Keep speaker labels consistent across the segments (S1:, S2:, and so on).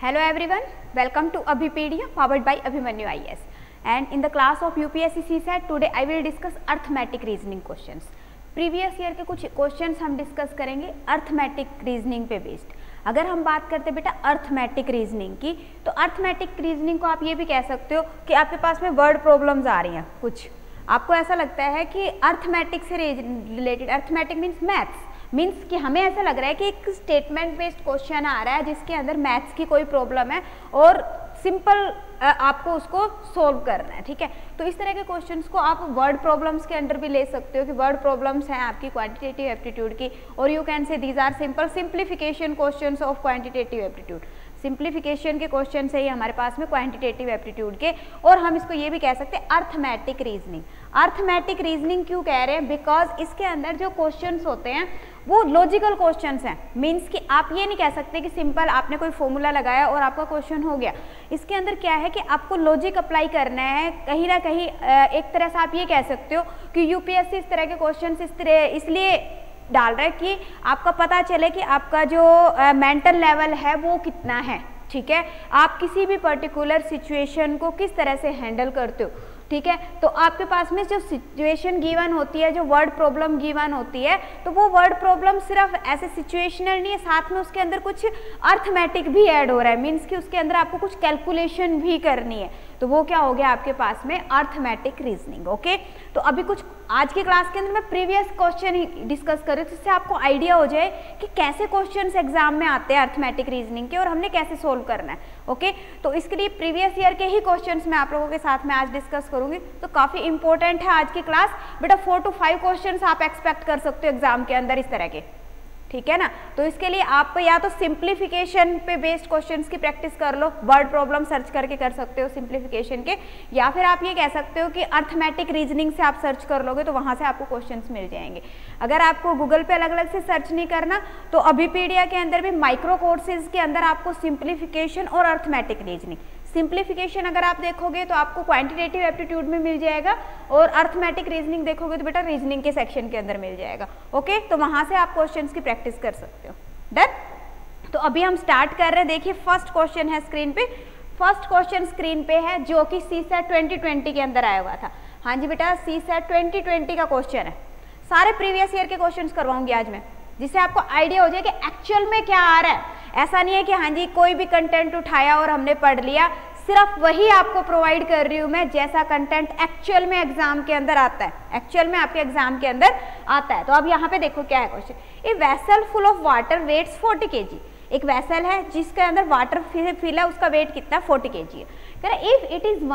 S1: Hello everyone, welcome to Abhipedia powered by Abhimanyu IAS. And in the class of UPSC CSAT today I will discuss arithmetic reasoning questions. Previous year के कुछ questions हम discuss करेंगे arithmetic reasoning पे based. अगर हम बात करते बेटा अर्थमेटिक रीजनिंग की, तो अर्थमेटिक रीजनिंग को आप ये भी कह सकते हो कि आपके पास में वर्ड प्रॉब्लम्स आ रही हैं, कुछ आपको ऐसा लगता है कि अर्थमेटिक से related, arithmetic means maths, means कि हमें ऐसा लग रहा है कि एक स्टेटमेंट बेस्ड क्वेश्चन आ रहा है जिसके अंदर मैथ्स की कोई प्रॉब्लम है और सिंपल आपको उसको सोल्व करना है, ठीक है। तो इस तरह के क्वेश्चंस को आप वर्ड प्रॉब्लम्स के अंदर भी ले सकते हो कि वर्ड प्रॉब्लम्स हैं आपकी क्वांटिटेटिव एप्टीट्यूड की, और you can say these are simple simplification questions of quantitative aptitude. Simplification के क्वेश्चन है ये हमारे पास में क्वांटिटेटिव एप्टीट्यूड के, और हम इसको ये भी कह सकते हैं अर्थमेटिक रीजनिंग। अर्थमेटिक रीजनिंग क्यों कह रहे हैं? बिकॉज इसके अंदर जो क्वेश्चंस होते हैं वो लॉजिकल क्वेश्चंस हैं, मीन्स कि आप ये नहीं कह सकते कि सिंपल आपने कोई फॉर्मूला लगाया और आपका क्वेश्चन हो गया। इसके अंदर क्या है कि आपको लॉजिक अप्लाई करना है, कहीं ना कहीं एक तरह से आप ये कह सकते हो कि यूपीएससी इस तरह के क्वेश्चंस इसलिए डाल रहा है कि आपका पता चले कि आपका जो मेंटल लेवल है वो कितना है, ठीक है। आप किसी भी पर्टिकुलर सिचुएशन को किस तरह से हैंडल करते हो, ठीक है। तो आपके पास में जो सिचुएशन गिवन होती है, जो वर्ड प्रॉब्लम गिवन होती है, तो वो वर्ड प्रॉब्लम सिर्फ ऐसे सिचुएशनल नहीं है, साथ में उसके अंदर कुछ अर्थमेटिक भी ऐड हो रहा है, मीन्स कि उसके अंदर आपको कुछ कैलकुलेशन भी करनी है, तो वो क्या हो गया आपके पास में अर्थमेटिक रीजनिंग। ओके, तो अभी कुछ आज की क्लास के अंदर मैं प्रीवियस क्वेश्चन ही डिस्कस कर रही हूँ, जिससे आपको आइडिया हो जाए कि कैसे क्वेश्चंस एग्जाम में आते हैं अर्थमेटिक रीजनिंग के और हमने कैसे सोल्व करना है। ओके, तो इसके लिए प्रीवियस ईयर के ही क्वेश्चंस मैं आप लोगों के साथ में आज डिस्कस करूंगी, तो काफी इंपॉर्टेंट है आज की क्लास। बेटा 4 to 5 क्वेश्चंस आप एक्सपेक्ट कर सकते हो एग्जाम के अंदर इस तरह के, ठीक है ना। तो इसके लिए आप या तो सिंप्लीफिकेशन पे बेस्ड क्वेश्चंस की प्रैक्टिस कर लो, वर्ड प्रॉब्लम सर्च करके कर सकते हो सिंप्लीफिकेशन के, या फिर आप ये कह सकते हो कि अर्थमेटिक रीजनिंग से आप सर्च कर लोगे तो वहां से आपको क्वेश्चंस मिल जाएंगे। अगर आपको गूगल पे अलग अलग से सर्च नहीं करना, तो अभिपीडिया के अंदर भी माइक्रो कोर्सेज के अंदर आपको सिंप्लीफिकेशन और अर्थमेटिक रीजनिंग, सिंप्लीफिकेशन अगर आप देखोगे तो आपको क्वांटिटेटिव एप्टीट्यूड में मिल जाएगा, और अर्थमेटिक रीजनिंग देखोगे तो बेटा रीजनिंग के सेक्शन के अंदर मिल जाएगा। ओके, तो वहां से आप क्वेश्चंस की प्रैक्टिस कर सकते हो। डन। तो अभी हम स्टार्ट कर रहे हैं। देखिए फर्स्ट क्वेश्चन है स्क्रीन पे, फर्स्ट क्वेश्चन स्क्रीन पे है जो कि सीसैट 2020 के अंदर आया हुआ था। हाँ जी बेटा, सीसैट 2020 का क्वेश्चन है। सारे प्रीवियस ईयर के क्वेश्चन करवाऊंगी आज मैं, जिससे आपको आइडिया हो जाए कि एक्चुअल में क्या आ रहा है। ऐसा नहीं है कि हाँ जी कोई भी कंटेंट उठाया और हमने पढ़ लिया, सिर्फ वही आपको प्रोवाइड कर रही हूं मैं जैसा कंटेंट एक्चुअल में एग्जाम के अंदर आता है, एक्चुअल में आपके एग्जाम के अंदर आता है। तो अब यहाँ पे देखो क्या है question, a vessel full of water weights 40 kg। एक वेसल है जिसके अंदर वाटर फिल है, उसका वेट कितना 40 kg है। कह रहा है if it is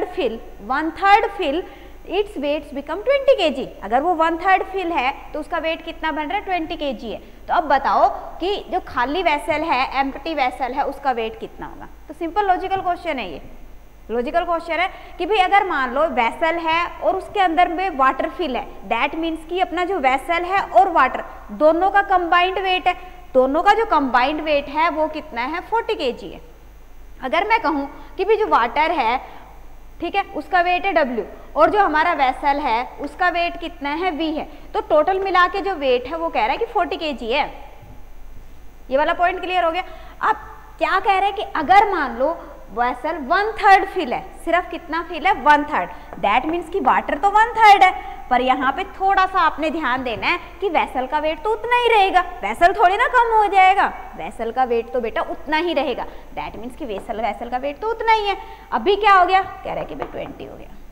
S1: 1/3 fill its weights become 20 kg। अगर वो 1/3 फिल है तो उसका वेट कितना बन रहा है 20 kg है। तो अब बताओ कि जो खाली वेसल है, एम्प्टी वेसल है, उसका वेट कितना होगा। तो सिंपल लॉजिकल क्वेश्चन है, ये लॉजिकल क्वेश्चन है कि भाई अगर मान लो वेसल है और उसके अंदर में वाटर फिल है, दैट मीन्स कि अपना जो वेसल है और वाटर दोनों का कंबाइंड वेट है, दोनों का जो कंबाइंड वेट है वो कितना है 40 kg है। अगर मैं कहूँ कि भाई जो वाटर है, ठीक है, उसका वेट है W, और जो हमारा वेसल है उसका वेट कितना है V है, तो टोटल मिला के जो वेट है वो कह रहा है कि 40 kg है। ये वाला पॉइंट क्लियर हो गया। अब क्या कह रहे हैं कि अगर मान लो वेसल 1/3 फिल है, सिर्फ कितना फिल है 1/3, दैट मीन्स कि वाटर तो 1/3 है, पर यहाँ पे थोड़ा सा आपने ध्यान देना है कि वेसल का वेट तो उतना ही रहेगा, वेसल थोड़ी ना कम हो जाएगा, वेसल का वेट तो बेटा उतना ही रहेगा, दैट मीन्स कि वेसल का वेट तो उतना ही है। अभी क्या हो गया, कह रहा है कि भाई 20 हो गया।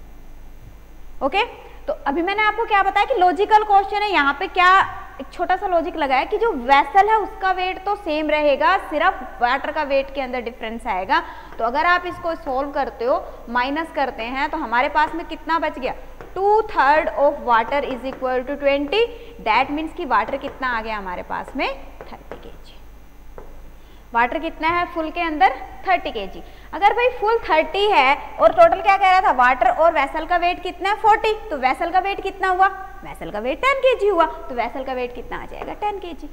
S1: ओके, तो अभी मैंने आपको क्या बताया कि लॉजिकल क्वेश्चन है, यहाँ पे क्या एक छोटा सा लॉजिक लगाया कि जो वेसल है उसका वेट तो सेम रहेगा, सिर्फ वाटर का वेट के अंदर डिफरेंस आएगा। तो अगर आप इसको सोल्व करते हो, माइनस करते हैं, तो हमारे पास में कितना बच गया 2/3 of water is equal to 20, that means कि वाटर कितना आ गया हमारे पास में 30 kg। वाटर कितना है फुल के अंदर 30 kg। अगर भाई फुल 30 है और टोटल क्या कह रहा था, वाटर और वेसल का वेट कितना है 40, तो वेसल का वेट कितना हुआ, वेसल का वेट 10 kg हुआ, तो वेसल का वेट कितना आ जाएगा 10 kg।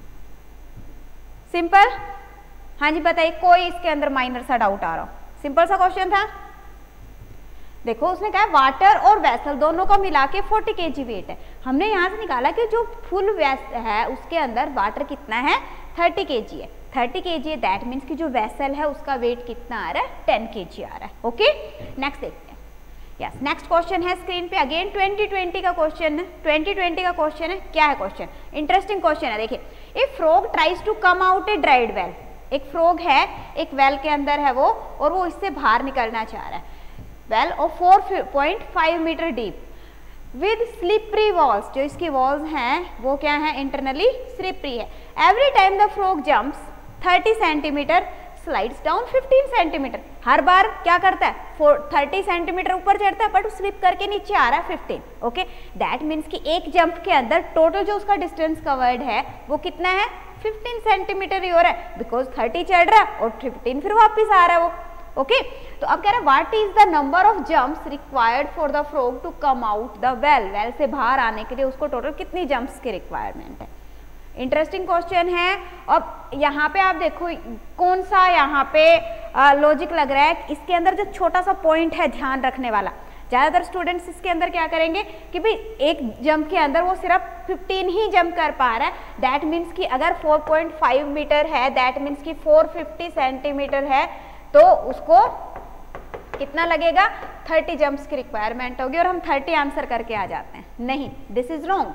S1: सिंपल। हाँ जी बताइए, कोई इसके अंदर माइनर सा डाउट आ रहा हो? सिंपल सा क्वेश्चन था। देखो उसने कहा वाटर और वेसल दोनों को मिला के 40 kg वेट है, हमने यहाँ से निकाला कि जो फुल वेसल है उसके अंदर वाटर कितना है 30 kg है, 30 kg है, दैट मीन्स कि जो वेसल है उसका वेट कितना आ रहा है, 10 kg आ रहा है। ओके, नेक्स्ट देखते हैं। यस, नेक्स्ट क्वेश्चन है स्क्रीन पे, अगेन 2020 का क्वेश्चन है, 2020 का क्वेश्चन है। क्या है क्वेश्चन? इंटरेस्टिंग क्वेश्चन है। देखिए, a frog tries to come out a dried well, एक फ्रॉग है, एक वेल के अंदर है वो, और वो इससे बाहर निकलना चाह रहा है, वेल और 4.5 metre deep with slippery walls, जो इसकी वॉल्स हैं वो क्या है, इंटरनली स्लिपरी है। Every time the frog jumps 30 centimetre slides down 15 centimetre, हर बार क्या करता है 30 सेंटीमीटर ऊपर चढ़ता है, बट स्लिप करके नीचे आ रहा है 15। ओके, दैट मीन्स कि एक जंप के अंदर टोटल जो उसका डिस्टेंस कवर्ड है वो कितना है, 15 सेंटीमीटर ही हो रहा है, बिकॉज 30 चढ़ रहा है और 15 फिर वापिस आ रहा है वो। ओके, तो अब कह रहा है what is the number of jumps required for the frog to come out the well, well से बाहर आने के लिए उसको टोटल कितनी जंप्स की रिक्वायरमेंट है। इंटरेस्टिंग क्वेश्चन है। और यहाँ पे आप देखो कौन सा यहाँ पे लॉजिक लग रहा है, इसके अंदर जो छोटा सा पॉइंट है ध्यान रखने वाला, ज़्यादातर स्टूडेंट्स इसके अंदर क्या करेंगे कि भाई एक जंप के अंदर वो सिर्फ 15 ही जंप कर पा रहा है, दैट मीन्स कि अगर 4.5 मीटर है, दैट मीन्स कि 450 सेंटीमीटर है, तो उसको कितना लगेगा, 30 जंप्स की रिक्वायरमेंट होगी, और हम 30 आंसर करके आ जाते हैं। नहीं, this is wrong,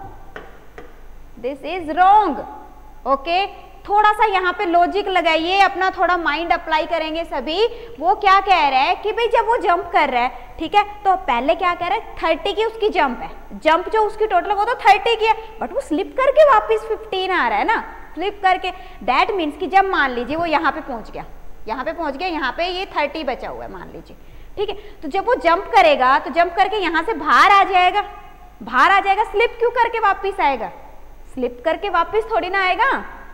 S1: this is wrong. Okay, थोड़ा सा यहाँ पे लॉजिक लगाइए, अपना थोड़ा माइंड अप्लाई करेंगे सभी। वो क्या कह रहा है कि भाई जब वो जंप कर रहा है, ठीक है, तो पहले क्या कह रहा है, 30 की उसकी जंप है, जंप जो उसकी टोटल वो तो 30 की है, बट वो स्लिप करके वापस 15 आ रहा है ना, स्लिप करके। दैट मीन्स कि जब मान लीजिए वो यहाँ पे पहुंच गया, यहाँ पे पहुंच गया, यहाँ पे ये 30 बचा हुआ है मान लीजिए, ठीक है, तो जब वो जंप करेगा तो जंप करके यहाँ से बाहर आ जाएगा, बाहर आ जाएगा, स्लिप क्यों करके वापिस आएगा, स्लिप करके वापिस थोड़ी ना आएगा,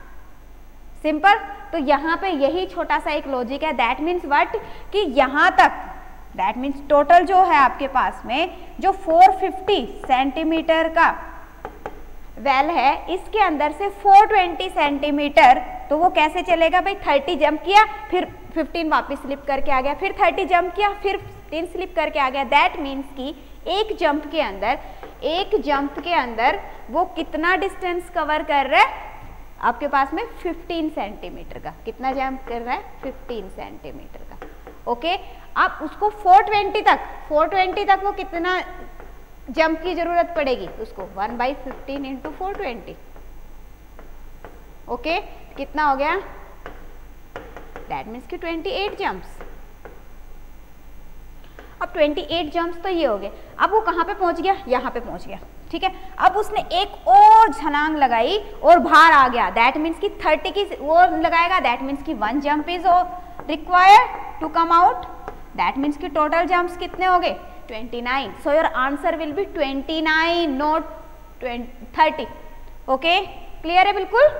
S1: सिंपल। तो यहाँ पे यही छोटा सा एक लॉजिक है। दैट मीन्स व्हाट, कि यहाँ तक, दैट मीन्स टोटल जो है आपके पास में जो 450 सेंटीमीटर का वेल है, इसके अंदर से 420 सेंटीमीटर, तो वो कैसे चलेगा भाई, 30 जंप किया, फिर 15 वापस स्लिप करके आ गया, फिर 30 जंप किया, फिर 15 स्लिप करके आ गया। दैट मीन्स कि एक जंप के अंदर वो कितना डिस्टेंस कवर कर रहा है आपके पास में, 15 सेंटीमीटर का। कितना जंप कर रहा है, 15 सेंटीमीटर का। ओके, आप उसको 420 तक वो कितना जंप की जरूरत पड़ेगी उसको, 1/15 इंटू 420। ओके, कितना हो गया, दैट मीन्स कि 28 जंप्स। अब 28 जंप्स तो ये हो गए। अब वो कहाँ पे पहुंच गया, यहाँ पे पहुंच गया, ठीक है। अब उसने एक और छलांग लगाई और बाहर आ गया, दैट मीन्स कि 30 की वो लगाएगा, दैट मीन्स कि 1 jump is required to come out, that means कि टोटल जंप्स कितने हो गए, 29। So your answer will be 29 not 30। Okay, clear है बिल्कुल।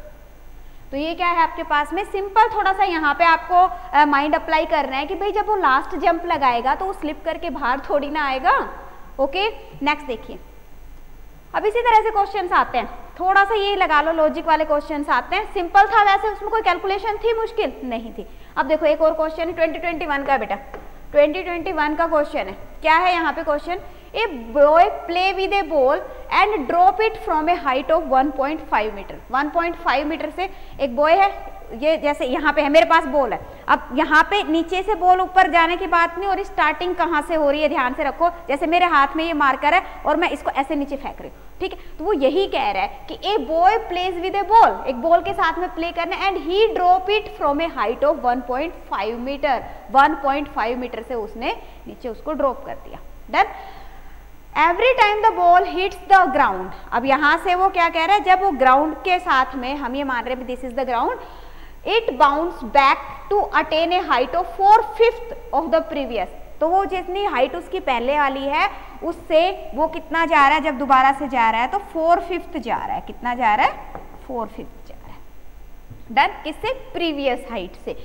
S1: तो ये क्या है आपके पास में, सिंपल थोड़ा सा यहाँ पे आपको माइंड अप्लाई करना है कि भाई जब वो लास्ट जंप लगाएगा तो वो स्लिप करके बाहर थोड़ी ना आएगा। ओके, नेक्स्ट देखिए। अब इसी तरह से क्वेश्चंस आते हैं, थोड़ा सा ये लगा लो लॉजिक वाले क्वेश्चंस आते हैं। सिंपल था वैसे, उसमें कोई कैलकुलेशन थी, मुश्किल नहीं थी। अब देखो एक और क्वेश्चन है 2021 का, बेटा 2021 का क्वेश्चन है। क्या है यहाँ पे question, a boy play with a ball and drop it from a height of 1.5 metre. 1.5 metre से एक बॉय है, ये जैसे यहाँ पे है, मेरे पास बॉल है, अब यहाँ पे नीचे से बॉल ऊपर जाने की बात नहीं, और स्टार्टिंग कहाँ से हो रही है ध्यान से रखो। जैसे मेरे हाथ में ये मार्कर है और मैं इसको ऐसे नीचे फेंक रही हूँ, ठीक है, तो वो यही कह रहा है कि a boy plays with a ball, एक बॉल के साथ में प्ले करना, and he drop it from a height of 1.5 metre. 1.5 metre से उसने नीचे उसको ड्रॉप कर दिया। Done. Every time the ball hits the ground, अब यहाँ से वो क्या कह रहा है, जब वो ग्राउंड के साथ में, हम ये मान रहे हैं this is the ground, it bounce back to attain a height of 4/5 of the previous. तो वो जितनी हाइट उसकी पहले वाली है उससे वो कितना जा रहा है, जब दोबारा से जा रहा है तो 4/5 जा रहा है। कितना जा रहा है, 4/5 जा रहा है। डन। किससे, प्रीवियस हाइट से।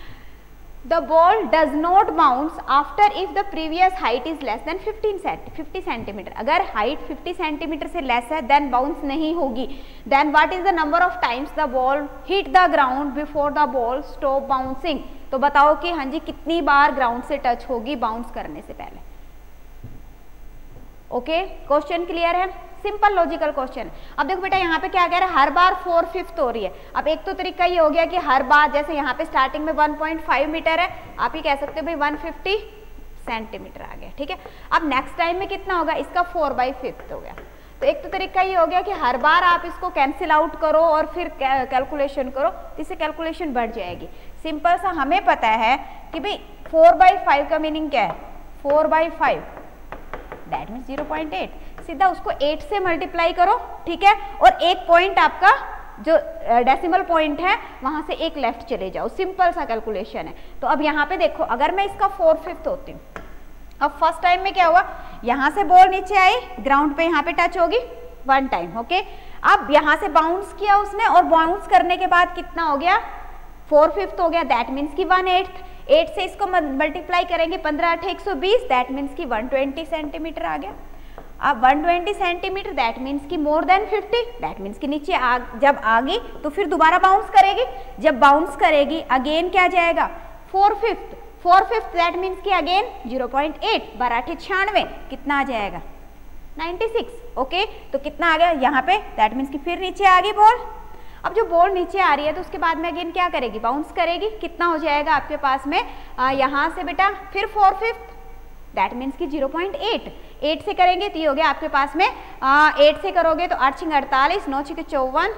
S1: The ball does not bounce after if the previous height is less than 50 centimetre. अगर हाइट 50 सेंटीमीटर से लेस है देन बाउंस नहीं होगी। Then what is the number of times the ball hit the ground before the ball stop bouncing. तो बताओ कि हाँ जी कितनी बार ग्राउंड से टच होगी बाउंस करने से पहले। ओके, क्वेश्चन क्लियर है। Simple logical question. अब देखो बेटा यहाँ पे क्या कह रहा है, हर बार 4/5 हो रही है। अब एक तो तरीका ये हो गया कि हर बार, जैसे यहाँ पे स्टार्टिंग में 1.5 मीटर है, आप ये कह सकते हो भाई 150 सेंटीमीटर आ गया, ठीक है। अब नेक्स्ट टाइम में कितना होगा, इसका 4/5 हो गया। तो एक तो तरीका ये हो गया कि हर बार आप इसको कैंसिल आउट करो और फिर कैलकुलेशन करो, इससे कैलकुलेशन बढ़ जाएगी। सिंपल सा हमें पता है कि भाई 4/5 का मीनिंग क्या है, 4/5 दैट मीन्स 0.8। सीधा उसको 8 से मल्टीप्लाई करो, ठीक है, और एक पॉइंट आपका जो डेसिमल पॉइंट है वहां से एक लेफ्ट चले जाओ, सिंपल सा कैलकुलेशन है। तो अब यहाँ पे देखो, अगर मैं इसका 4/5 होती हूँ, अब फर्स्ट टाइम में क्या हुआ, यहाँ से बॉल नीचे आई, ग्राउंड पे यहाँ पे टच होगी 1 टाइम, ओके। अब यहाँ से बाउंस किया उसने, और बाउंस करने के बाद कितना हो गया, 4/5 हो गया, दैट मीन्स की 1/8। 8 से इसको मल्टीप्लाई करेंगे, 15 × 8 = 120, दैट मीन्स की 120 सेंटीमीटर आ गया। अब 120 सेंटीमीटर दैट मीन्स की मोर देन 50, दैट मीन्स की नीचे जब आ गई तो फिर दोबारा बाउंस करेगी, जब बाउंस करेगी अगेन क्या जाएगा, 4/5 दैट मीन्स की अगेन 0.8, 12 × 8 = 96, कितना आ जाएगा 96, ओके। तो कितना आ गया यहाँ पे, दैट मीन्स की फिर नीचे आ गई बॉल। अब जो बॉल नीचे आ रही है तो उसके बाद में अगेन क्या करेगी, बाउंस करेगी, कितना हो जाएगा आपके पास में, यहाँ से बेटा फिर 4/5 दैट मीन्स की 0.8, 8 से करेंगे तो ये हो गया आपके पास में 8 से करोगे तो 8 × 6 = 48, 9 × 6 = 54,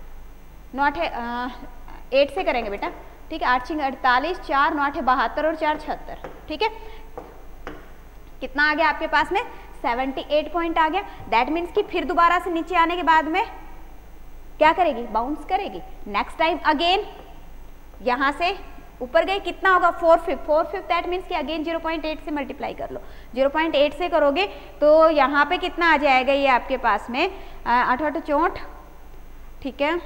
S1: 8 से करेंगे बेटा, ठीक है, 8 × 6 = 48, 4 9 8 72 और 4 76, ठीक है। कितना आ गया आपके पास में 78 पॉइंट आ गया। दैट मीन्स कि फिर दोबारा से नीचे आने के बाद में क्या करेगी, बाउंस करेगी। नेक्स्ट टाइम अगेन यहाँ से ऊपर गई, कितना होगा 4/5 दैट मीन्स कि अगेन 0.8 से मल्टीप्लाई कर लो, 0.8 से करोगे तो यहाँ पे कितना आ जाएगा, ये आपके पास में 8 8 64, ठीक है।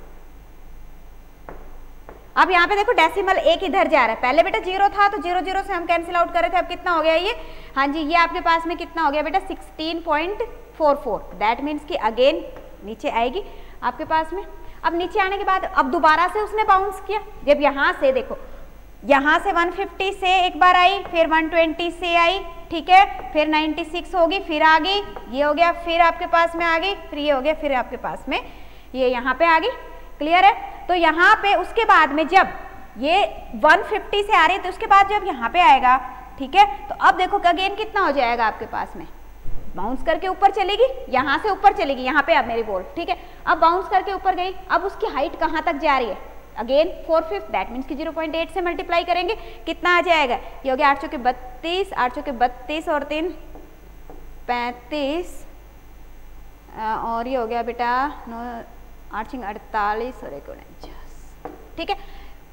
S1: अब यहाँ पे देखो डेसिमल एक इधर जा रहा है, पहले बेटा 0 था तो 0 0 से हम कैंसिल आउट कर रहे थे, अब कितना हो गया ये, हाँ जी, ये आपके पास में कितना हो गया बेटा 16.44, दैट मीन्स कि अगेन नीचे आएगी आपके पास में। अब नीचे आने के बाद अब दोबारा से उसने बाउंस किया, जब यहाँ से देखो, यहाँ से 150 से एक बार आई, फिर 120 से आई, ठीक है, फिर 96 होगी, फिर आ गई, ये हो गया, फिर आपके पास में आ गई, फिर ये हो गया, फिर आपके पास में ये यहाँ पे आ गई, क्लियर है। तो यहाँ पे उसके बाद में जब ये 150 से आ रही है तो उसके बाद जब यहाँ पे आएगा, ठीक है, तो अब देखो अगेन कितना हो जाएगा आपके पास में, बाउंस करके ऊपर चलेगी, यहाँ से ऊपर चलेगी, यहाँ पे अब मेरी बॉल, ठीक है। अब बाउंस करके ऊपर गई, अब उसकी हाइट कहाँ तक जा रही है, अगेन 4/5 दैट मीन्स कि 0.8 से मल्टीप्लाई करेंगे, कितना आ जाएगा, ये हो गया 8 × 4 = 32, 8 × 4 = 32 और 3 35, और ये हो गया बेटा 8 × 6 = 48 और 1 49, ठीक है,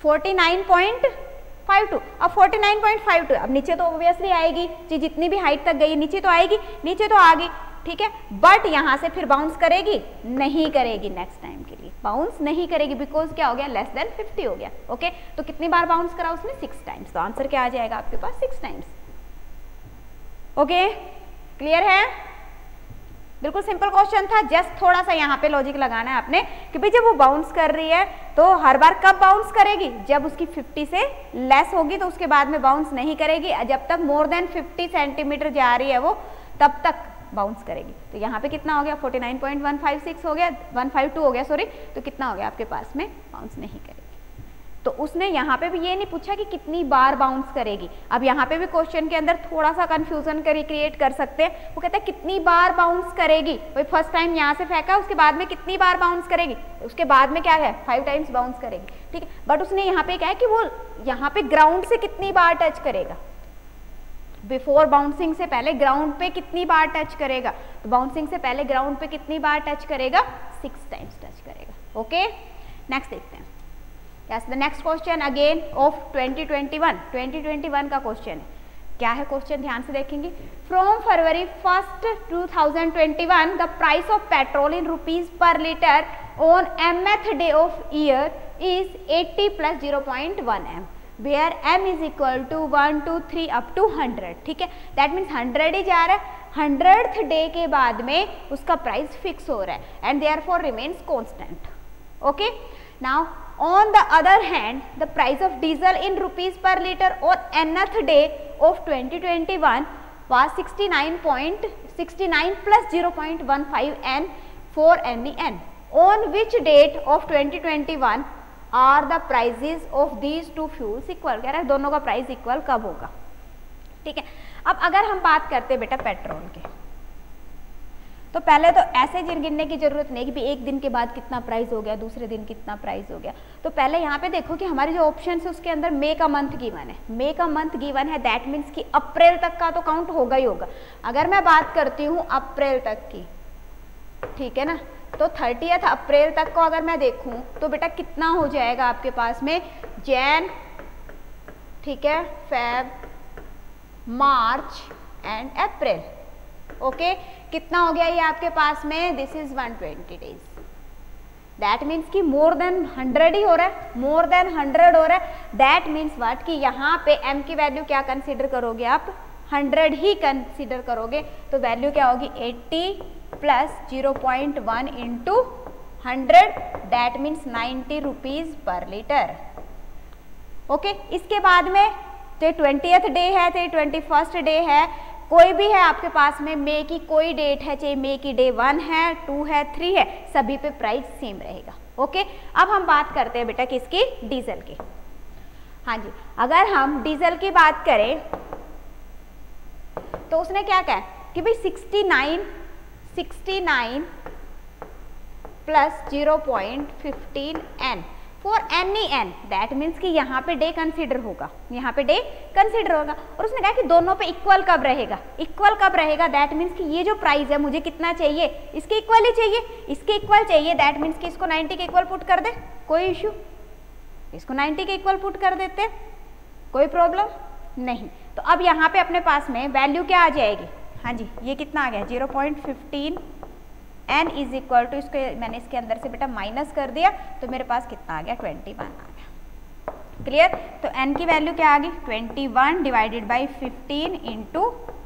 S1: 49.52। अब 49.52 अब नीचे तो ऑब्वियसली आएगी जी, जितनी भी हाइट तक गई नीचे तो आएगी, नीचे तो आ गई, ठीक है, बट यहाँ से फिर बाउंस करेगी, नहीं करेगी, नेक्स्ट टाइम के लिए बाउंस नहीं करेगी, बिकॉज क्या हो गया, लेस देन 50 हो गया, ओके। तो कितनी बार बाउंस करा उसने, 6 टाइम्स, तो आंसर क्या आ जाएगा आपके पास 6 टाइम्स, ओके, क्लियर है। बिल्कुल सिंपल क्वेश्चन था, जस्ट थोड़ा सा यहाँ पे लॉजिक लगाना है आपने कि भाई जब वो बाउंस कर रही है तो हर बार कब बाउंस करेगी, जब उसकी 50 से लेस होगी तो उसके बाद में बाउंस नहीं करेगी, जब तक मोर देन 50 सेंटीमीटर जा रही है वो तब तक बाउंस करेगी। तो यहाँ पे कितना हो गया 49.156 हो गया, 152 हो गया सॉरी, तो कितना हो गया आपके पास में, बाउंस नहीं करेगी। तो उसने यहाँ पे भी ये नहीं पूछा कि कितनी बार बाउंस करेगी। अब यहाँ पे भी क्वेश्चन के अंदर थोड़ा सा कंफ्यूजन क्रिएट कर सकते हैं, वो कहता है कितनी बार बाउंस करेगी, भाई फर्स्ट टाइम यहाँ से फेंका, उसके बाद में कितनी बार बाउंस करेगी, उसके बाद में क्या है 5 टाइम्स बाउंस करेगी, ठीक है। बट उसने यहाँ पे क्या है कि वो यहाँ पे ग्राउंड से कितनी बार टच करेगा, बिफोर बाउंसिंग से पहले ग्राउंड पे कितनी बार टच करेगा, तो बाउंसिंग से पहले ग्राउंड पे कितनी बार टच करेगा, 6 टाइम्स टच करेगा, ओके। नेक्स्ट देखते हैं, yes the next question again of 2021 का क्वेश्चन है। क्या है क्वेश्चन, ध्यान से देखेंगे। From February 1, 2021 the price of petrol in rupees per litre on mth day of year is 80 + 0.1 m, where m is equal to 1 2 3 up to 100, ठीक है। That means 100 ही जा रहा है, 100th डे के बाद में उसका प्राइस फिक्स हो रहा है and therefore remains constant, okay. Now on the other hand the price of diesel in rupees per liter on nth day of 2021 was 69 plus 0.15 n for any n. On which date of 2021 are the prices of these two fuels equal? कह रहा है दोनों का price equal कब होगा, ठीक है। अब अगर हम बात करते हैं बेटा पेट्रोल के, तो पहले तो ऐसे गिनने की जरूरत नहीं कि भी एक दिन के बाद कितना प्राइस हो गया, दूसरे दिन कितना प्राइस हो गया। तो पहले यहाँ पे देखो कि हमारे जो ऑप्शन है उसके अंदर मे का मंथ गिवन है, मे का मंथ गिवन है, दैट मीन्स कि अप्रैल तक का तो काउंट होगा ही होगा। अगर मैं बात करती हूँ अप्रैल तक की, ठीक है ना, तो 30 अप्रैल तक को अगर मैं देखूं तो बेटा कितना हो जाएगा आपके पास में, जैन, ठीक है, Feb, March and April, okay. कितना हो गया ये आपके पास में, this is 120 days, that means कि मोर देन 100 ही हो रहा है, मोर देन 100 हो रहा है। दैट मीन्स व्हाट कि यहाँ पे m की वैल्यू क्या कंसीडर करोगे आप, 100 ही कंसीडर करोगे। तो वैल्यू क्या होगी, 80 plus 0.1 into 100, that means 90 rupees per litre, okay. इसके बाद में तो 20th डे है, तो 21st डे है, कोई भी है आपके पास में मे की कोई डेट है, चाहे मे की डे 1 है, 2 है, 3 है, सभी पे प्राइस सेम रहेगा, ओके। अब हम बात करते हैं बेटा किसकी, डीजल की। हाँ जी, अगर हम डीजल की बात करें तो उसने क्या कहा कि भाई 69 plus 0.15 n for any n, that means कि यहाँ पे डे कंसीडर होगा, यहाँ पे डे कंसीडर होगा। और उसने कहा कि दोनों पे इक्वल कब रहेगा, इक्वल कब रहेगा, दैट मीन्स कि ये जो प्राइस है मुझे कितना चाहिए, इसके इक्वल ही चाहिए, इसके इक्वल चाहिए, दैट मीन्स कि इसको 90 के इक्वल पुट कर दे, कोई इश्यू, इसको 90 के इक्वल पुट कर देते, कोई प्रॉब्लम नहीं। तो अब यहाँ पे अपने पास में वैल्यू क्या आ जाएगी, हाँ जी, ये कितना आ गया 0.15 n इज इक्वल टू, इसको मैंने इसके अंदर से बेटा माइनस कर दिया, तो मेरे पास कितना आ गया 21 आ गया, क्लियर। तो n की वैल्यू क्या आ गई 21 डिवाइडेड बाई 15 इंटू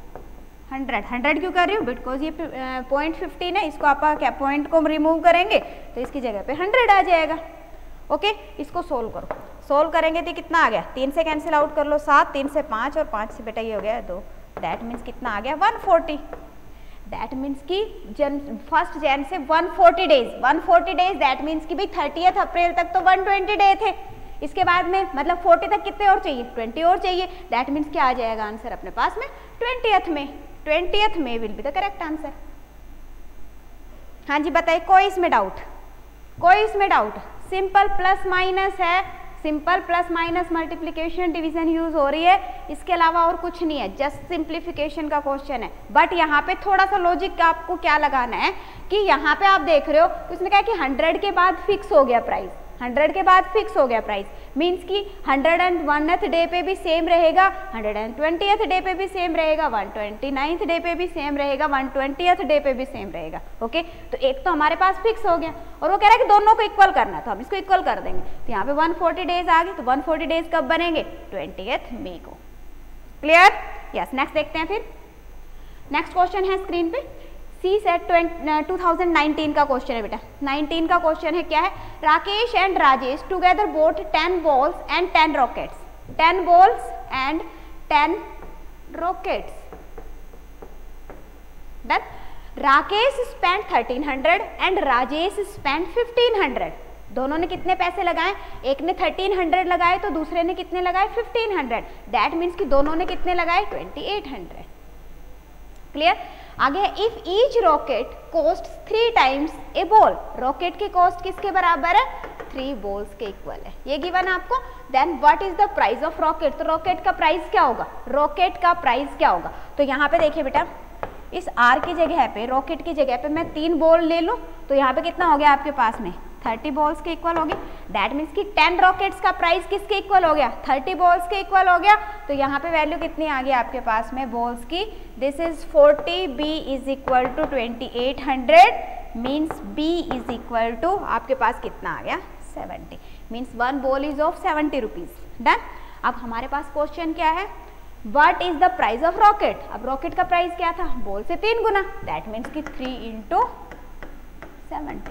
S1: 100 क्यों कर रही हूँ, बिकॉज ये 0.15 है, इसको आप क्या पॉइंट को रिमूव करेंगे तो इसकी जगह पे 100 आ जाएगा, ओके। इसको सोल्व करो, सोल्व करेंगे तो कितना आ गया, 3 से कैंसिल आउट कर लो 7, 3 से 5 और 5 से बेटा ये हो गया 2, दैट मीन्स कितना आ गया 140, दैट मीन्स कि फर्स्ट जैन से 140 डेज, दैट मीन्स कि भाई 30 अप्रैल तक तो 120 डे थे, इसके बाद में मतलब 40 तक कितने और चाहिए, 20 और चाहिए, दैट मीन्स क्या आ जाएगा आंसर अपने पास में 20th में will be the correct answer. हाँ जी बताइए, कोई इसमें डाउट, कोई इसमें डाउट, सिंपल प्लस माइनस है, simple plus minus multiplication division use हो रही है, इसके अलावा और कुछ नहीं है, जस्ट सिंप्लीफिकेशन का क्वेश्चन है। बट यहाँ पे थोड़ा सा लॉजिक आपको क्या लगाना है कि यहाँ पे आप देख रहे हो उसने कहा कि 100 के बाद फिक्स हो गया प्राइस, 100 के बाद फिक्स हो गया प्राइस, मीन्स कि 101th डे पे भी सेम रहेगा, 120th डे पे भी सेम रहेगा, 129th डे पे भी सेम रहेगा, 120th डे पे भी सेम रहेगा, ओके। तो एक तो हमारे पास फिक्स हो गया और वो कह रहा है कि दोनों को इक्वल करना है, तो हम इसको इक्वल कर देंगे। तो यहाँ पे 140 डेज आ गए, तो 140 डेज कब बनेंगे 20th मई को, क्लियर। यस, नेक्स्ट देखते हैं। फिर नेक्स्ट क्वेश्चन है स्क्रीन पे, सी सेट 2019 का क्वेश्चन है बेटा, 19 का क्वेश्चन है, क्या है, Rakesh and Rajesh together bought 10 balls and 10 rockets, 10 balls and 10 rockets, done. Rakesh spend 1300 and Rajesh spend 1500, दोनों ने कितने पैसे लगाए, एक ने 1300 लगाए तो दूसरे ने कितने लगाए 1500, दैट मीन्स कि दोनों ने कितने लगाए 2800, क्लियर। आगे है, if each rocket cost 3 times a ball, rocket की कॉस्ट किसके बराबर है 3 बॉल्स के इक्वल है, ये गिवन है आपको। Then what is the price of rocket, तो रॉकेट का प्राइस क्या होगा, रॉकेट का प्राइस क्या होगा। तो यहाँ पे देखिए बेटा, इस आर की जगह पे, रॉकेट की जगह पे मैं 3 बॉल ले लूँ तो यहाँ पे कितना हो गया आपके पास में 30 बॉल्स के इक्वल हो गया, दैट मीन्स कि 10 रॉकेट्स का प्राइस किसके इक्वल हो गया 30 बॉल्स के इक्वल हो गया। तो यहाँ पे वैल्यू कितनी आ गई आपके पास में बॉल्स की, this is 40, B is equal to 2800, means B is equal to आपके पास कितना आ गया 70, means 1 ball is of 70 rupees, done. अब हमारे पास क्वेश्चन क्या है, what is the price of rocket, अब रॉकेट का प्राइस क्या था बॉल से 3 गुना, दैट मीन्स कि 3 into 70,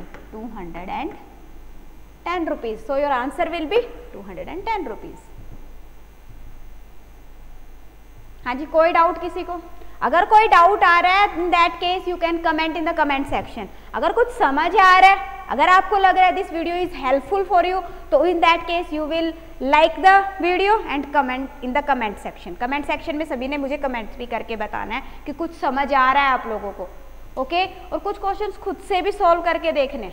S1: 210 rupees, so your answer will be 210 rupees. हाँ जी, कोई डाउट किसी को, अगर कोई डाउट आ रहा है in that case you can comment in the comment section. अगर कुछ समझ आ रहा है, अगर आपको लग रहा है this video is helpful for you, तो in that case you will like the video and comment in the comment section. Comment section में सभी ने मुझे कमेंट भी करके बताना है कि कुछ समझ आ रहा है आप लोगों को, ओके। और कुछ क्वेश्चंस खुद से भी सॉल्व करके देखने।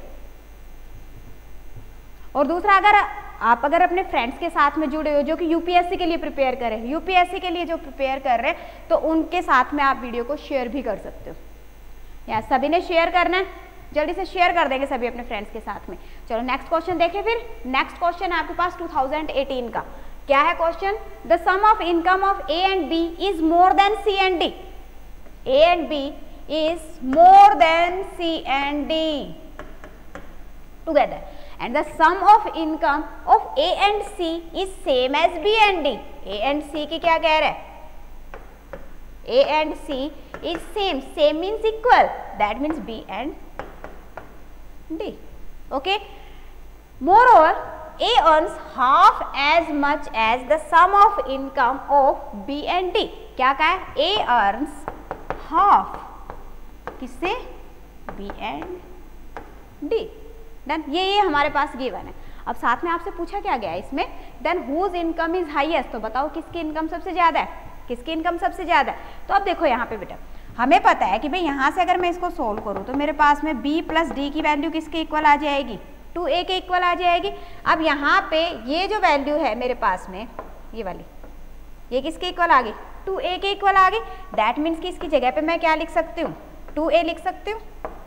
S1: और दूसरा, अगर अपने फ्रेंड्स के साथ में जुड़े हो जो कि यूपीएससी के लिए प्रिपेयर कर रहे हैं, यूपीएससी के लिए जो प्रिपेयर कर रहे हैं, तो उनके साथ में आप वीडियो को शेयर भी कर सकते हो। या सभी ने शेयर करना है, जल्दी से शेयर कर देंगे सभी अपने फ्रेंड्स के साथ में। चलो नेक्स्ट क्वेश्चन देखें। फिर नेक्स्ट क्वेश्चन है आपके पास 2018 का। क्या है क्वेश्चन? The sum of income of A and B is more than C and D. A and B is more than C and D together, and the sum of income of A and C is same as B and D. A and C की क्या कह रहा है? A and C is same. Same means equal. That means B and D. Okay. Moreover, A earns half as much as the sum of income of B and D. क्या कहा है? A earns half. किससे? B and D. Done. ये हमारे पास given है। अब साथ में आपसे पूछा क्या गया है इसमें, then whose income is highest. तो बताओ किसकी इनकम सबसे ज्यादा है, किसकी इनकम सबसे ज्यादा है। तो अब देखो यहाँ पे बेटा, हमें पता है कि भाई यहाँ से अगर मैं इसको सोल्व करूँ तो मेरे पास में b प्लस डी की वैल्यू किसके इक्वल आ जाएगी? 2a के इक्वल आ जाएगी। अब यहाँ पे ये जो वैल्यू है मेरे पास में, ये वाली, ये किसके इक्वल आ गई? 2a के इक्वल आ गई। दैट मीन्स कि इसकी जगह पे मैं क्या लिख सकती हूँ? 2a लिख सकती हूँ।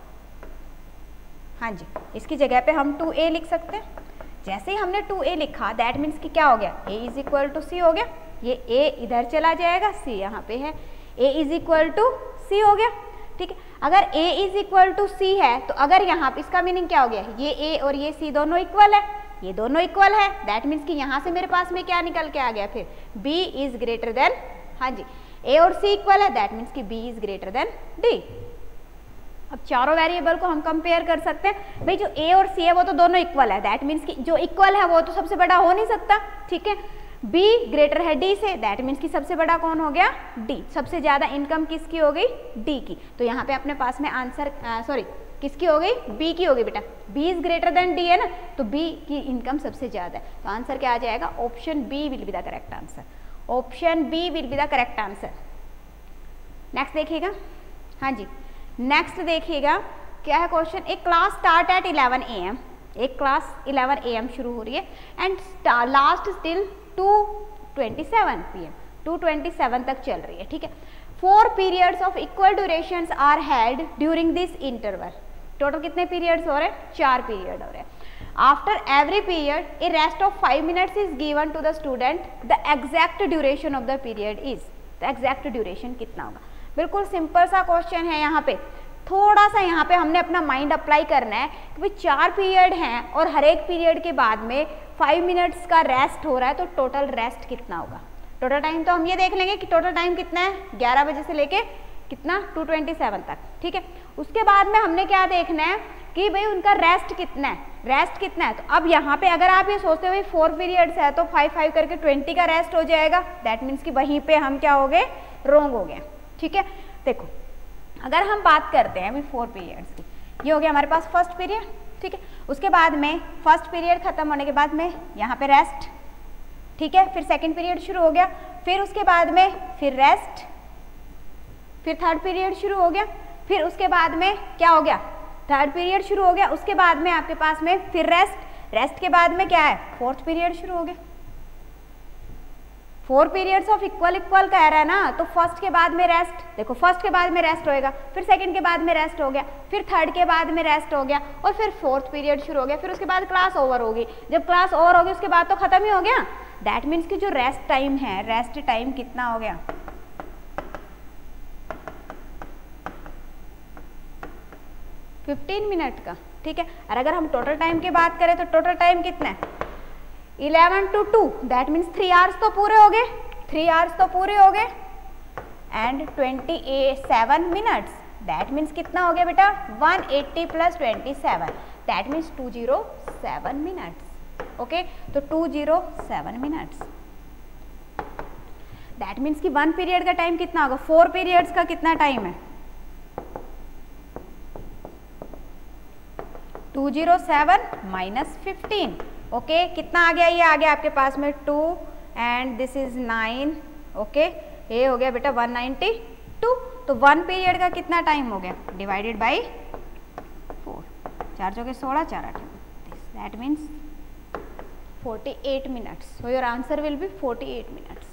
S1: हाँ जी, इसकी जगह पे हम 2a लिख सकते हैं। जैसे ही हमने 2a लिखा, दैट मीन्स कि क्या हो गया? a is equal to C हो गया। ये a इधर चला जाएगा, c यहाँ पे है, a is equal to C हो गया। ठीक है, अगर a is equal to C है तो अगर यहाँ पे इसका मीनिंग क्या हो गया? ये a और ये c दोनों इक्वल है, ये दोनों इक्वल है। दैट मीन्स कि यहाँ से मेरे पास में क्या निकल के आ गया? फिर b इज ग्रेटर देन, हाँ जी, a और c इक्वल है, दैट मीन्स कि b is greater than d। अब चारों वेरिएबल को हम कंपेयर कर सकते हैं। भाई जो a और c है वो तो दोनों इक्वल है, दैट मीन्स कि जो इक्वल है वो तो सबसे बड़ा हो नहीं सकता। ठीक है, b ग्रेटर है d से, दैट मीन्स कि सबसे बड़ा कौन हो गया? d। सबसे ज्यादा इनकम किसकी हो गई? d की। तो यहाँ पे अपने पास में आंसर किसकी हो गई? b की हो गई बेटा। b is greater than d है ना, तो b की इनकम सबसे ज्यादा है। तो आंसर क्या आ जाएगा? Option B will be the correct answer. Option B will be the correct answer. Next देखिएगा। हाँ जी, नेक्स्ट देखिएगा क्या है क्वेश्चन। एक क्लास स्टार्ट एट 11 AM, एक क्लास 11 AM शुरू हो रही है एंड लास्ट टिल 2:27 PM, 2:27 तक चल रही है। ठीक है, 4 periods of equal durations are held during this interval. Total कितने पीरियड्स हो रहे हैं? 4 पीरियड हो रहे हैं। After every period a rest of 5 minutes is given to the student. The exact duration of the period is, the exact duration कितना होगा? बिल्कुल सिंपल सा क्वेश्चन है। यहाँ पे थोड़ा सा यहाँ पे हमने अपना माइंड अप्लाई करना है कि भाई 4 पीरियड हैं और हर एक पीरियड के बाद में 5 मिनट्स का रेस्ट हो रहा है, तो टोटल रेस्ट कितना होगा? टोटल टाइम तो हम ये देख लेंगे कि टोटल टाइम कितना है, 11 बजे से लेके कितना 2:27 तक। ठीक है, उसके बाद में हमने क्या देखना है कि भाई उनका रेस्ट कितना है, रेस्ट कितना है। तो अब यहाँ पे अगर आप ये सोचते हो भाई 4 पीरियड्स है तो 5 करके 20 का रेस्ट हो जाएगा। दैट मीन्स कि वहीं पे हम क्या हो गए? रॉन्ग हो गए। ठीक है, देखो अगर हम बात करते हैं अभी 4 पीरियड्स की, ये हो गया हमारे पास फर्स्ट पीरियड। ठीक है, उसके बाद में फर्स्ट पीरियड खत्म होने के बाद में यहाँ पे रेस्ट। ठीक है, फिर सेकंड पीरियड शुरू हो गया, फिर उसके बाद में फिर रेस्ट, फिर थर्ड पीरियड शुरू हो गया, फिर उसके बाद में क्या हो गया? थर्ड पीरियड शुरू हो गया, उसके बाद में आपके पास में फिर रेस्ट, रेस्ट के बाद में क्या है? फोर्थ पीरियड शुरू हो गया। 4 पीरियड्स ऑफ इक्वल कह रहा है ना, तो फर्स्ट के बाद में रेस्ट, देखो फर्स्ट के बाद में रेस्ट होएगा, फिर सेकंड के बाद में रेस्ट हो गया, फिर थर्ड के बाद में रेस्ट हो गया, और फिर फोर्थ पीरियड शुरू हो गया, फिर उसके बाद क्लास ओवर होगी। जब क्लास ओवर होगी उसके बाद तो खत्म ही हो गया। दैट मीन्स कि जो रेस्ट टाइम है, रेस्ट टाइम कितना हो गया? 15 मिनट का। ठीक है, और अगर हम टोटल टाइम की बात करें तो टोटल टाइम कितना है? 11 to 2, दैट मीन्स 3 आवर्स तो पूरे हो गए, 3 आवर्स तो पूरे हो गए, एंड 27 मिनट्स, दैट मीन्स कितना हो गया बेटा? 180 + 27, दैट मीन्स 207 मिनट्स। ओके, तो 207 मिनट्स। दैट मीन्स कि 1 पीरियड का टाइम कितना होगा, 4 पीरियड्स का कितना टाइम है, 207 माइनस 15, ओके कितना आ गया, ये आ गया आपके पास में 2 एंड दिस इज 9, ओके ये हो गया बेटा 192, तो 1 पीरियड का कितना टाइम हो गया, डिवाइडेड बाई 4, 4 चौके 16, 4 8 29, that means 48 minutes, so your answer will be 48 minutes,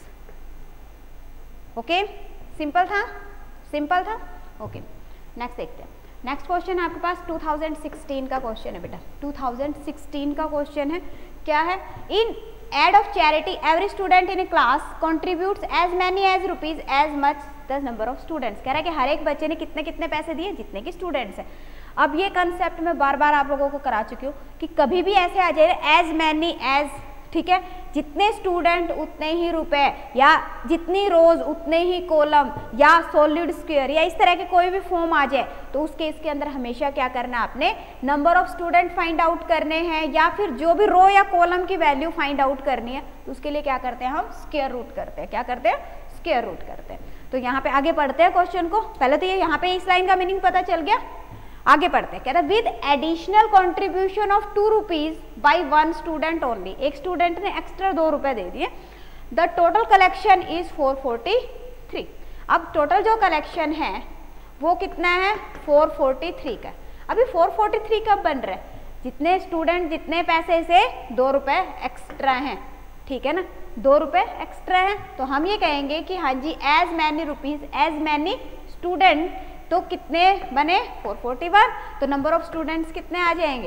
S1: okay simple था, सिंपल था, ओके नेक्स्ट देखते हैं। नेक्स्ट क्वेश्चन आपके पास 2016 का क्वेश्चन है बेटा, 2016 का क्वेश्चन है, क्या है, in aid of charity every student in a class contributes as many as rupees as much the number of students, कह रहा है कि हर एक बच्चे ने कितने कितने पैसे दिए जितने की स्टूडेंट्स है। अब ये कंसेप्ट मैं बार बार आप लोगों को करा चुकी हूँ कि कभी भी ऐसे आ जाए एज मैनी एज, ठीक है, जितने स्टूडेंट उतने ही रुपए, या जितनी रोज उतने ही कॉलम, या सॉलिड स्क्वायर, या इस तरह के कोई भी फॉर्म आ जाए, तो उस केस के अंदर हमेशा क्या करना है, आपने number of student find out करने हैं, या फिर जो भी रो या कॉलम की वैल्यू फाइंड आउट करनी है, तो उसके लिए क्या करते हैं, हम स्क्वायर रूट करते हैं, क्या करते हैं, स्क्वायर रूट करते हैं। तो यहाँ पे आगे पढ़ते हैं क्वेश्चन को, पहले तो ये यहाँ पे इस लाइन का मीनिंग पता चल गया, आगे पढ़ते हैं, कह रहा है with additional contribution of 2 rupees by 1 student only, एक स्टूडेंट ने एक्स्ट्रा 2 रुपए दे दिए, द टोटल कलेक्शन इज 443, अब टोटल जो कलेक्शन है वो कितना है, 443 का। अभी 443 कब बन रहा है, जितने स्टूडेंट जितने पैसे से 2 रुपए एक्स्ट्रा हैं, ठीक है ना, 2 रुपए एक्स्ट्रा हैं, तो हम ये कहेंगे कि हाँ जी as many rupees as many student, तो कितने बने 441, तो नंबर ऑफ स्टूडेंट्स कितने आ जाएंगे,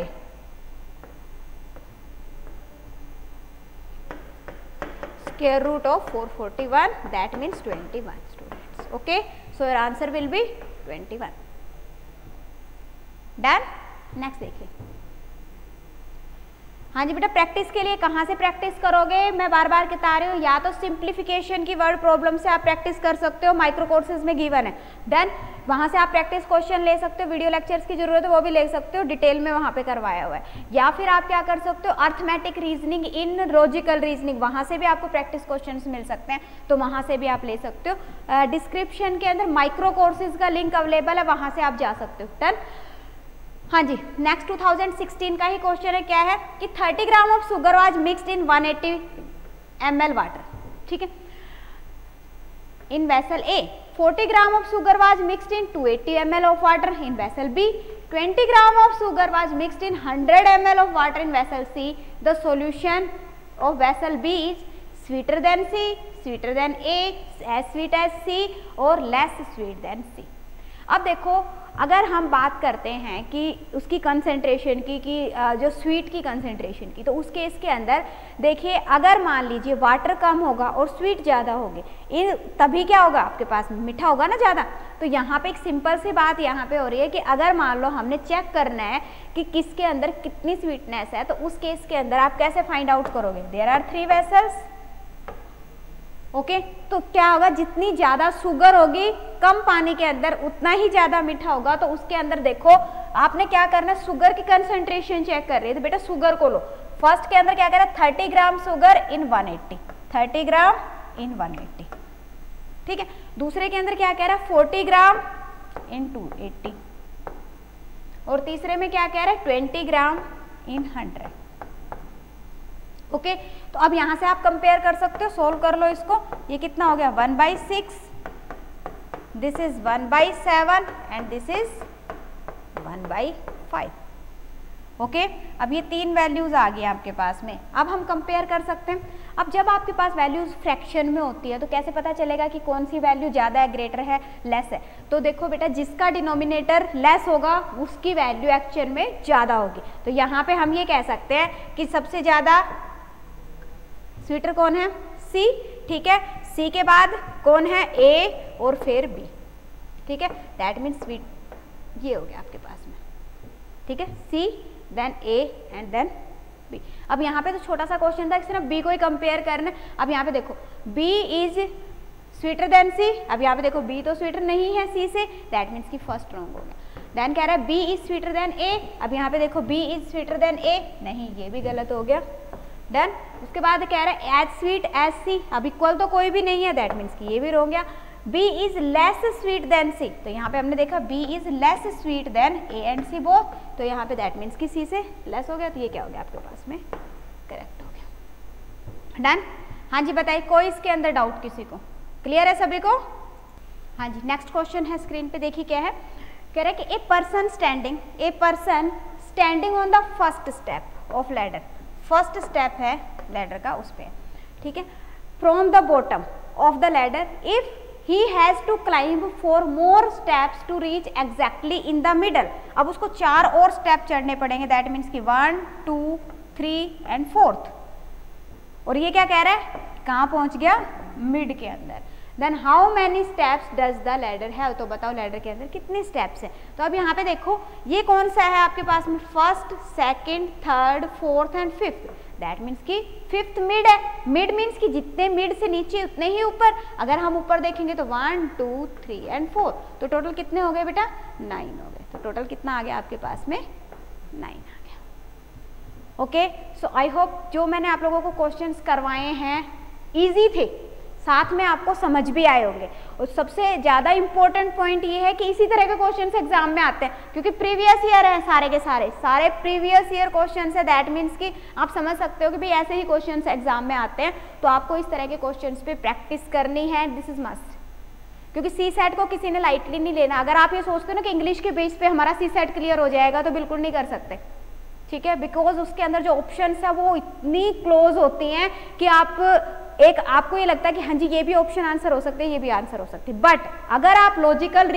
S1: square root of 441, that means 21 students, okay, so your answer will be 21, done. Next देखिए, हाँ जी बेटा प्रैक्टिस के लिए कहाँ से प्रैक्टिस करोगे, मैं बार बार बता रही हूँ, या तो सिंप्लीफिकेशन की वर्ड प्रॉब्लम से आप प्रैक्टिस कर सकते हो, माइक्रो कोर्सेज में गिवन है, देन वहाँ से आप प्रैक्टिस क्वेश्चन ले सकते हो, वीडियो लेक्चर्स की जरूरत है वो भी ले सकते हो, डिटेल में वहाँ पे करवाया हुआ है, या फिर आप क्या कर सकते हो, arithmetic reasoning in logical reasoning, वहाँ से भी आपको प्रैक्टिस क्वेश्चन मिल सकते हैं, तो वहाँ से भी आप ले सकते हो। डिस्क्रिप्शन के अंदर माइक्रो कोर्सेज का लिंक अवेलेबल है, वहाँ से आप जा सकते हो, डन। हाँ जी नेक्स्ट 2016 का ही क्वेश्चन है, क्या है कि 30 gram of sugar was mixed in 180 ml water, ठीक है, in vessel A 40 gram of sugar was mixed in 280 ml of water, in vessel B 20 gram of sugar was mixed in 100 ml of water, in vessel C the solution of vessel B is sweeter than C, sweeter than A, as sweet as C, और less sweet then C. अब देखो अगर हम बात करते हैं कि उसकी कंसंट्रेशन की, कि जो स्वीट की कंसंट्रेशन की, तो उस केस के अंदर देखिए अगर मान लीजिए वाटर कम होगा और स्वीट ज़्यादा होगी, इन तभी क्या होगा, आपके पास मीठा होगा ना ज़्यादा। तो यहाँ पे एक सिंपल सी बात यहाँ पे हो रही है कि अगर मान लो हमने चेक करना है कि किसके अंदर कितनी स्वीटनेस है, तो उस केस के अंदर आप कैसे फाइंड आउट करोगे, देयर आर 3 वेसल्स, ओके, तो क्या होगा, जितनी ज्यादा शुगर होगी कम पानी के अंदर उतना ही ज्यादा मीठा होगा, तो उसके अंदर देखो आपने क्या करना है, शुगर की कंसंट्रेशन चेक कर रही है, तो बेटा शुगर को लो, फर्स्ट के अंदर क्या कह रहा है 30 ग्राम शुगर इन 180, 30 ग्राम इन 180, ठीक है, दूसरे के अंदर क्या कह रहा है 40 ग्राम इन 280, और तीसरे में क्या कह रहा है 20 ग्राम इन 100, ओके। तो अब यहाँ से आप कंपेयर कर सकते हो, सोल्व कर लो इसको, ये कितना हो गया 1/6, this is 1/7 and this is 1/5, okay. अब ये 3 वैल्यूज आ गई आपके पास में, अब हम कंपेयर कर सकते हैं। अब जब आपके पास वैल्यूज फ्रैक्शन में होती है तो कैसे पता चलेगा कि कौन सी वैल्यू ज़्यादा है, ग्रेटर है, लेस है, तो देखो बेटा जिसका डिनोमिनेटर लेस होगा उसकी वैल्यू एक्चुअल में ज़्यादा होगी, तो यहाँ पे हम ये कह सकते हैं कि सबसे ज़्यादा स्वीटर कौन है, सी, ठीक है, सी के बाद कौन है, ए और फिर बी, ठीक है, दैट मीन्स स्वीट ये हो गया आपके पास में, ठीक है, C then A and then B. अब यहाँ पे तो छोटा सा क्वेश्चन था, सिर्फ बी को ही कंपेयर करना। अब यहाँ पे देखो B is sweeter than C, अब यहाँ पे देखो बी तो स्वीटर नहीं है सी से, दैट मीन्स की फर्स्ट रॉन्ग हो गया। देन कह रहा है B is sweeter than A, अब यहाँ पे देखो B is sweeter than A, नहीं ये भी गलत हो गया। डन। उसके बाद कह रहा है एज स्वीट एज सी, अब इक्वल तो कोई भी नहीं है, दैट मीन्स कि ये भी हो गया। B is less sweet than C, तो यहाँ पे हमने देखा B is less sweet than A and C both, तो यहाँ पे दैट मीन्स कि C से लेस हो गया, तो ये क्या हो गया आपके पास में करेक्ट हो गया। डन। हाँ जी बताइए, कोई इसके अंदर डाउट किसी को? क्लियर है सभी को? हाँ जी। नेक्स्ट क्वेश्चन है स्क्रीन पे, देखिए क्या है, कह रहा है कि a person standing on the first step of ladder, first step है लैडर का उस पर, ठीक है, from the bottom of the ladder, if he has to climb 4 more steps to reach exactly in the middle, अब उसको 4 और step चढ़ने पड़ेंगे, दैट मीन्स कि 1 2 3 एंड 4th, और ये क्या कह रहा है, कहाँ पहुंच गया, मिड के अंदर। Then how many steps does the ladder have, तो बताओ लैडर के अंदर कितने स्टेप्स हैं। तो अब यहाँ पे देखो ये कौन सा है आपके पास में, first, second, third, fourth and fifth, that means कि फिफ्थ मिड है। मिड मीन्स कि जितने मिड से नीचे उतने ही ऊपर, अगर हम ऊपर देखेंगे तो 1 2 3 एंड 4, तो टोटल कितने हो गए बेटा, 9 हो गए। तो टोटल कितना आ गया आपके पास में, 9 आ गया। ओके, सो आई होप जो मैंने आप लोगों को क्वेश्चंस करवाए हैं इजी थे, साथ में आपको समझ भी आए होंगे। और सबसे ज़्यादा इंपॉर्टेंट पॉइंट ये है कि इसी तरह के क्वेश्चंस एग्जाम में आते हैं, क्योंकि प्रीवियस ईयर है सारे के सारे प्रीवियस ईयर क्वेश्चंस है, दैट मीन्स कि आप समझ सकते हो कि भाई ऐसे ही क्वेश्चंस एग्जाम में आते हैं, तो आपको इस तरह के क्वेश्चंस पे प्रैक्टिस करनी है, दिस इज मस्ट। क्योंकि सी सेट को किसी ने लाइटली नहीं लेना। अगर आप ये सोचते हो ना कि इंग्लिश के बेस पे हमारा सी सेट क्लियर हो जाएगा, तो बिल्कुल नहीं कर सकते, ठीक है, बिकॉज उसके अंदर जो ऑप्शंस है वो इतनी क्लोज होती हैं कि आपको ये लगता है कि हाँ जी ये भी ऑप्शन आंसर हो सकते हैं, ये भी आंसर हो सकते हैं, बट अगर आप लॉजिकल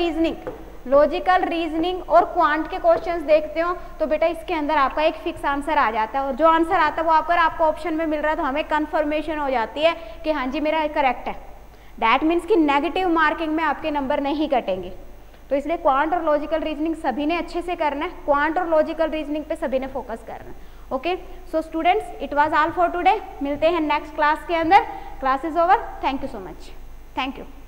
S1: रीजनिंग और क्वांट के क्वेश्चंस देखते हो तो बेटा इसके अंदर आपका एक फिक्स आंसर आ जाता है, और जो आंसर आता है वो अगर आपको ऑप्शन में मिल रहा है तो हमें कंफर्मेशन हो जाती है कि हाँ जी मेरा करेक्ट है, दैट मीन्स कि नेगेटिव मार्किंग में आपके नंबर नहीं कटेंगे। तो इसलिए क्वांट और लॉजिकल रीजनिंग सभी ने अच्छे से करना है, क्वांट और लॉजिकल रीजनिंग पे सभी ने फोकस करना है। Okay, so students, it was all for today. मिलते हैं नेक्स्ट क्लास के अंदर। Class is over. Thank you so much. Thank you.